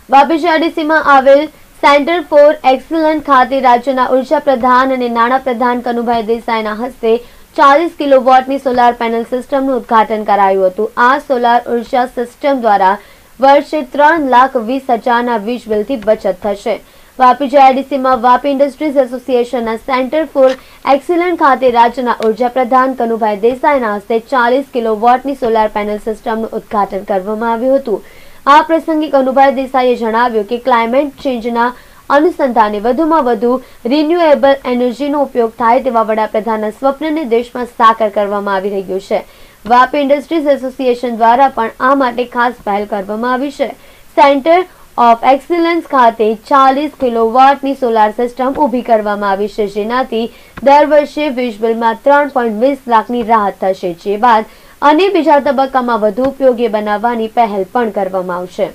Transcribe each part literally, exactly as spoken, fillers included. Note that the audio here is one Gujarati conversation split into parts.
વાપી જીઆઈડીસીમાં આવેલ સેન્ટર ફોર એક્સલન્સ ખાતે રાજ્યના ઉર્જા પ્રધાન અને નાણાં પ્રધાન કનુભાઈ દેસાઈના હસ્તે ચાલીસ કિલોવોટની સોલાર પેનલ સિસ્ટમનું ઉદ્ઘાટન કરાયું હતું। આ સોલાર ઉર્જા સિસ્ટમ દ્વારા વર્ષે ત્રણ લાખ વીસ હજારના વીજ બિલથી બચત થશે। વાપી જીઆઈડીસીમાં વાપી ઇન્ડસ્ટ્રીઝ એસોસિએશનના સેન્ટર ફોર એક્સલન્સ ખાતે રાજ્યના ઉર્જા પ્રધાન કનુભાઈ દેસાઈના હસ્તે ચાલીસ કિલોવોટની સોલાર પેનલ સિસ્ટમનું ઉદ્ઘાટન કરવામાં આવ્યું હતું। આ પ્રસંગે કનુભાઈ દેસાઈએ જણાવ્યું કે ક્લાઇમેટ ચેન્જના અનુસંધાને વધુમાં વધુ રિન્યુએબલ એનર્જીનો ઉપયોગ થાય તેવા વડાપ્રધાનના સ્વપ્નને દેશમાં સાકાર કરવામાં આવી રહ્યું છે। વાપી ઇન્ડસ્ટ્રીઝ એસોસિએશન દ્વારા પણ આ માટે ખાસ પહેલ કરવામાં આવી છે। સેન્ટર ઓફ એક્સલન્સ ખાતે ચાલીસ કિલોવોટની સોલાર સિસ્ટમ ઊભી કરવામાં આવી છે, જેનાથી દર વર્ષે વીજ બિલમાં ત્રણ પોઈન્ટ વીસ લાખની રાહત થશે, જે બાદ અને બીજા તબક્કામાં વધુ ઉપયોગી બનાવવાની પહેલ પણ કરવામાં આવશે।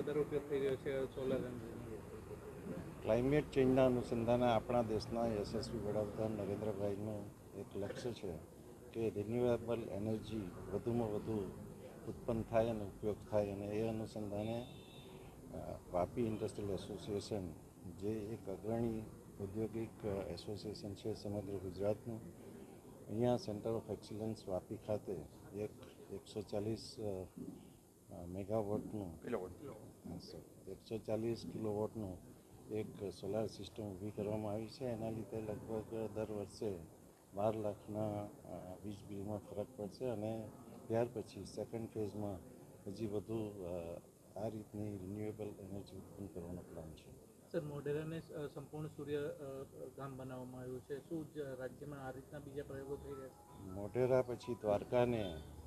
ક્લાઇમેટ ચેન્જના અનુસંધાને આપણા દેશના યશસ્વી વડાપ્રધાન નરેન્દ્રભાઈનું એક લક્ષ્ય છે કે રિન્યુએબલ એનર્જી વધુમાં વધુ ઉત્પન્ન થાય અને ઉપયોગ થાય, અને એ અનુસંધાને વાપી ઇન્ડસ્ટ્રીયલ એસોસિએશન, જે એક અગ્રણી ઔદ્યોગિક એસોસિએશન છે સમગ્ર ગુજરાતનું, અહીંયા સેન્ટર ઓફ એક્સલન્સ વાપી ખાતે એક એકસો ચાલીસ મેગાવોટનું એકસો ચાલીસ કિલોવોટનું એક સોલાર સિસ્ટમ ઊભી કરવામાં આવી છે। એના લીધે લગભગ દર વર્ષે બાર લાખના વીજ બિલમાં ફરક પડશે, અને ત્યાર પછી સેકન્ડ ફેઝમાં હજી વધુ આ રીતની રિન્યુએબલ એનર્જી ઉત્પન્ન કરવાનો પ્લાન છે। સર, મોઢેરાને સંપૂર્ણ સૂર્ય ગામ બનાવવામાં આવ્યું છે, શું રાજ્યમાં આ રીતના બીજા પ્રયોગો થઈ રહ્યા છે? મોઢેરા પછી દ્વારકાને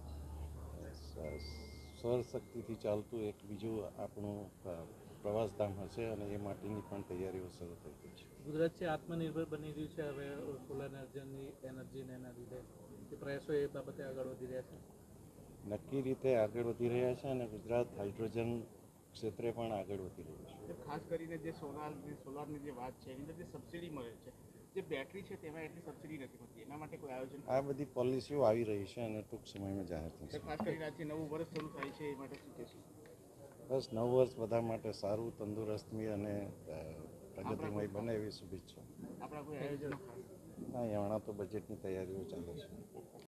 સૌરશક્તિથી ચાલતું એક બીજું આપણું પ્રવાસધામ હશે, અને એ માટેની પણ તૈયારીઓ શરૂ થઈ ગઈ છે। ગુજરાત છે આત્મનિર્ભર બની રહ્યું છે હવે સોલાર એનર્જીની એનર્જીને એના લીધે એ પ્રયાસો એ બાબતે આગળ વધી રહ્યા છે? નક્કી રીતે આગળ વધી રહ્યા છે, અને ગુજરાત હાઇડ્રોજન ક્ષેત્રે પણ આગળ વધી રહ્યું છે। ખાસ કરીને જે સોલાર સોલારની જે વાત છે એની અંદર જે સબસિડી મળે છે, જે બેટરી છે તેમાં એટલી સબસિડી નથી મળતી, એના માટે કોઈ આયોજન? આ બધી પોલિસીઓ આવી રહી છે અને ટૂંક સમયમાં જાહેર થશે। ખાસ કરીને આજે નવું વર્ષ શરૂ થાય છે એ માટે શું કહેશું? બસ નવ વર્ષ બધા માટે સારું, તંદુરસ્તી અને પ્રગતિમય બને એવી શુભેચ્છા। આપણા કોઈ આયોજન? હા, હમણાં તો બજેટની તૈયારીઓ ચાલે છે।